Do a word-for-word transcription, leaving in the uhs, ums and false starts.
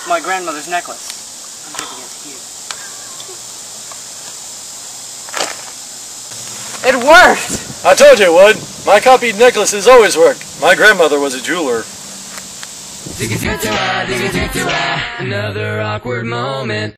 my grandmother's necklace. I'm giving it to you. It worked! I told you it would. My copied necklaces always work. My grandmother was a jeweler. Another awkward moment.